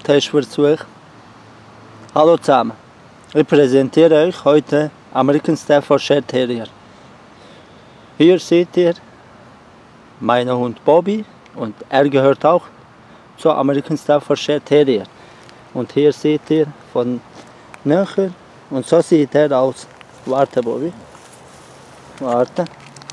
Testversuch. Hallo zusammen, ich präsentiere euch heute American Staffordshire Terrier. Hier seht ihr meinen Hund Bobby und er gehört auch zur American Staffordshire Terrier. Und hier seht ihr von näher und so sieht er aus. Warte Bobby, warte.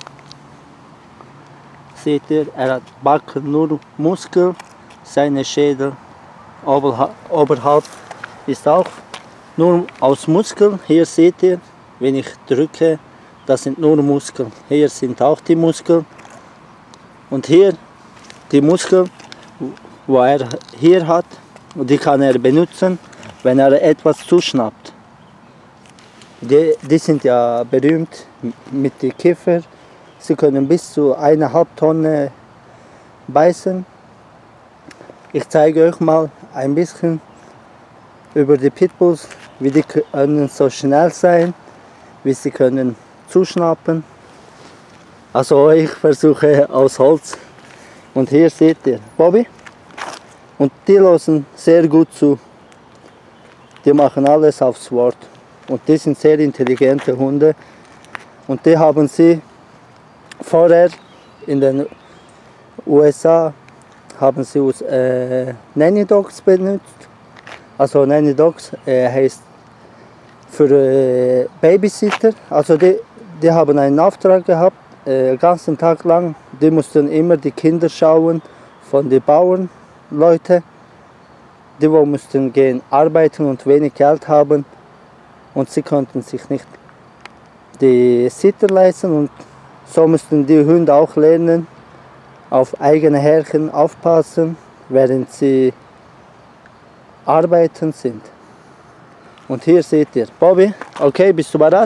Seht ihr, er hat Backen nur Muskel, seine Schädel oberhalb ist auch nur aus Muskeln. Hier seht ihr, wenn ich drücke, das sind nur Muskeln. Hier sind auch die Muskeln. Und hier die Muskeln, wo er hier hat, und die kann er benutzen, wenn er etwas zuschnappt. Die sind ja berühmt mit den Kiefer. Sie können bis zu 1,5 Tonne beißen. Ich zeige euch mal ein bisschen über die Pitbulls, wie die können so schnell sein, wie sie können zuschnappen. Also ich versuche aus Holz. Und hier seht ihr Bobby. Und die hören sehr gut zu. Die machen alles aufs Wort. Und die sind sehr intelligente Hunde. Und die haben sie vorher in den USA haben sie aus Nanny Dogs benutzt. Also Nanny Dogs heißt für Babysitter. Also die haben einen Auftrag gehabt, den ganzen Tag lang. Die mussten immer die Kinder schauen von den Bauernleuten. Die mussten gehen arbeiten und wenig Geld haben. Und sie konnten sich nicht die Sitter leisten. Und so mussten die Hunde auch lernen, auf eigene Herren aufpassen, während sie arbeiten sind. Und hier seht ihr Bobby. Okay, bist du bereit?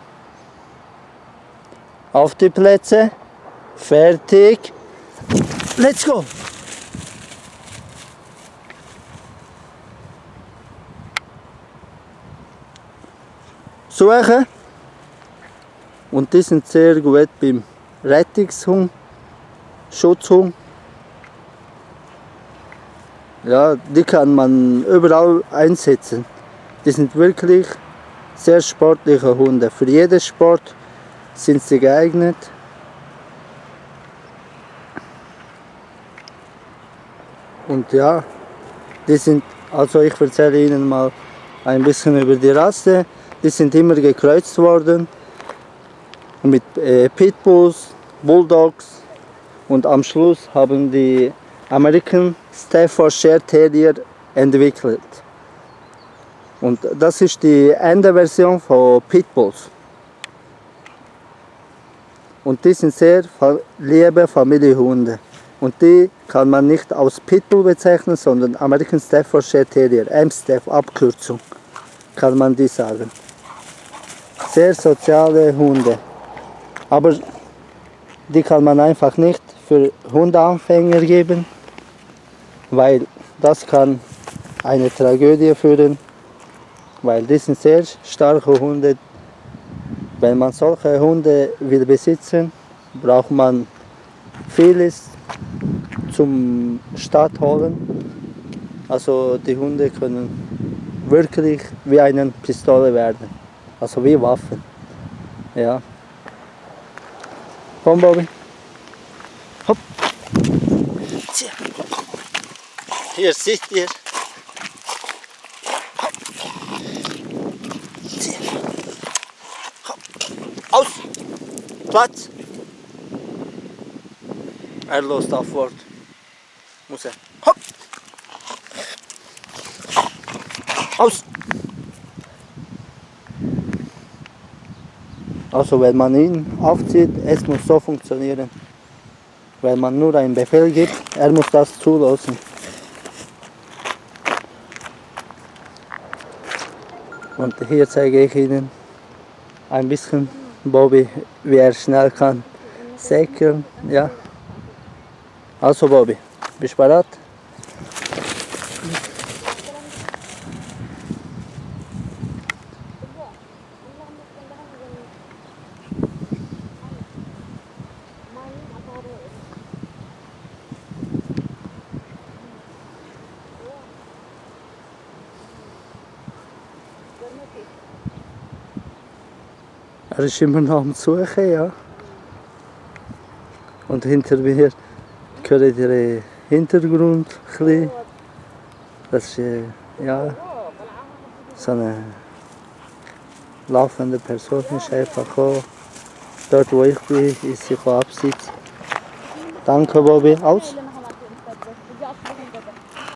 Auf die Plätze. Fertig. Let's go! Suchen. Und die sind sehr gut beim Rettungshund, Schutzhund. Ja, die kann man überall einsetzen. Die sind wirklich sehr sportliche Hunde. Für jeden Sport sind sie geeignet. Und ja, die sind, also ich erzähle Ihnen mal ein bisschen über die Rasse. Die sind immer gekreuzt worden mit Pitbulls, Bulldogs und am Schluss haben die American Staffordshire Terrier entwickelt. Und das ist die Endeversion von Pitbulls. Und die sind sehr liebe Familienhunde. Und die kann man nicht als Pitbull bezeichnen, sondern American Staffordshire Terrier, AMSTAFF, Abkürzung, kann man die sagen. Sehr soziale Hunde. Aber die kann man einfach nicht für Hundeanfänger geben, weil das kann eine Tragödie führen, weil die sind sehr starke Hunde. Wenn man solche Hunde will besitzen, braucht man vieles zum Start holen. Also die Hunde können wirklich wie eine Pistole werden, also wie Waffen. Ja. Komm Bobby. Hopp. Hier seht ihr. Hopp. Hopp. Aus. Platz. Er lost auf Wort. Muss er. Hopp. Aus. Also wenn man ihn aufzieht, es muss so funktionieren. Wenn man nur einen Befehl gibt, er muss das zulassen. Und hier zeige ich Ihnen ein bisschen Bobby, wie er schnell kann säckeln. Ja. Also Bobby, bist du bereit? Er ist immer noch am Suchen, ja. Und hinter mir hört ihr den Hintergrund ein bisschen. Das ist ja, so eine laufende Person ist einfach auch. Dort wo ich bin, ist sie absitzen. Danke Bobby. Aus.